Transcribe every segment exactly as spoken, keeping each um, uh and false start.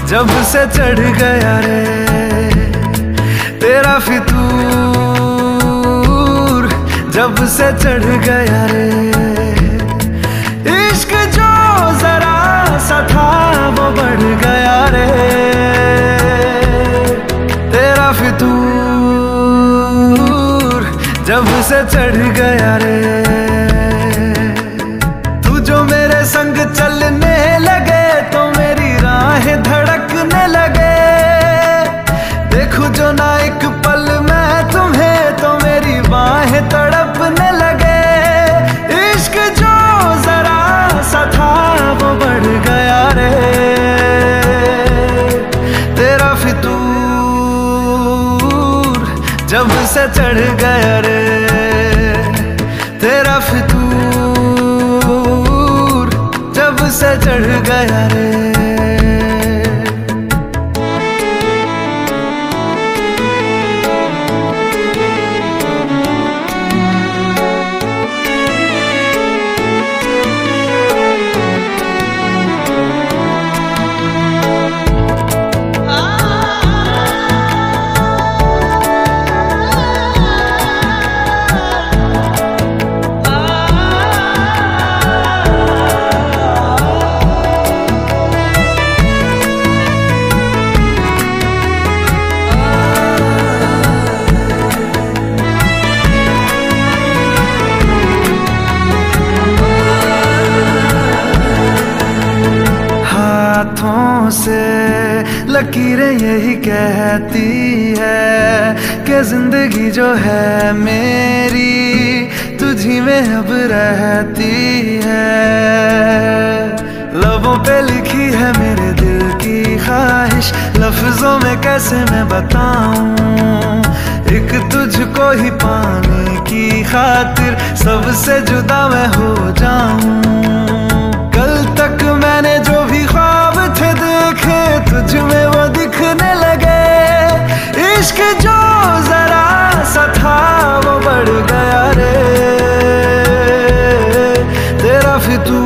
जब से चढ़ गया रे तेरा फितूर, जब से चढ़ गया रे इश्क जो जरा सा था वो बढ़ गया रे तेरा फितूर, जब से चढ़ गया रे। तू जो मेरे संग चलने लगे तो मेरी राहें धड़कने लगे, देखूं जो ना एक पल मैं तुम्हें तो मेरी बाहें तड़पने लगे। इश्क जो जरा सा था वो बढ़ गया रे तेरा फितूर, जब से चढ़ गया रे तेरा फितूर, जब से चढ़ गया रे। हाथों से लकीरें यही कहती है कि जिंदगी जो है मेरी तुझी में अब रहती है। लबों पे लिखी है मेरे दिल की ख्वाहिश, लफ्जों में कैसे मैं बताऊं, एक तुझको ही पाने की खातिर सबसे जुदा मैं हो जाऊं। कल तक मैंने जो भी ख्वाब थे देखे तुझ में वो दिखने लगे, इश्क जो जरा सा था वो बढ़ गया रे तेरा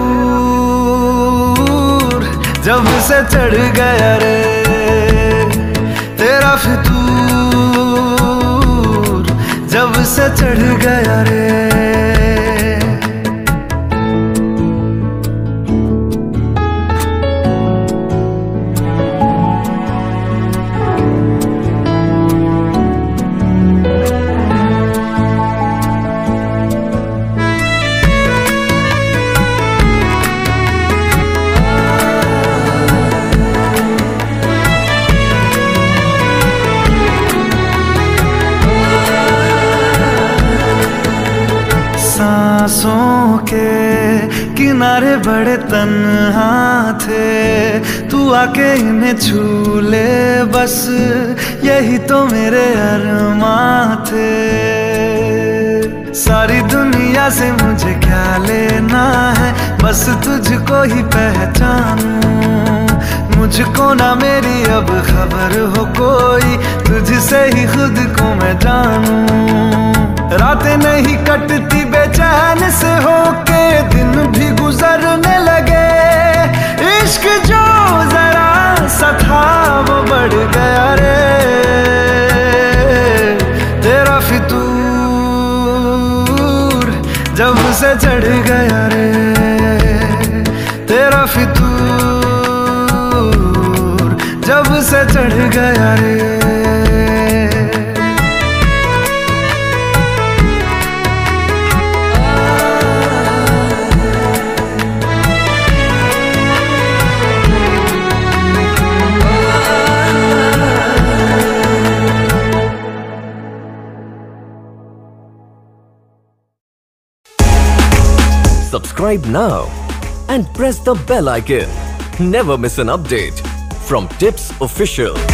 फितूर, जब से चढ़ गया रे तेरा फितूर, जब से चढ़ गया रे। सांसों के किनारे बड़े तन्हा थे, तू आके इन्हें छू ले बस यही तो मेरे अरमां थे। सारी दुनिया से मुझे क्या लेना है, बस तुझको ही पहचानूं, मुझको ना मेरी अब खबर हो कोई, तुझसे ही खुद को मैं जानूं। रातें नहीं कटती बेचैन से होके दिन भी गुजरने लगे, इश्क जो जरा सा था वो बढ़ गया रे तेरा फितूर, जब से चढ़ गया रे तेरा फितूर, जब से चढ़ गया रे। Subscribe now and press the bell icon. Never miss an update from Tips Official.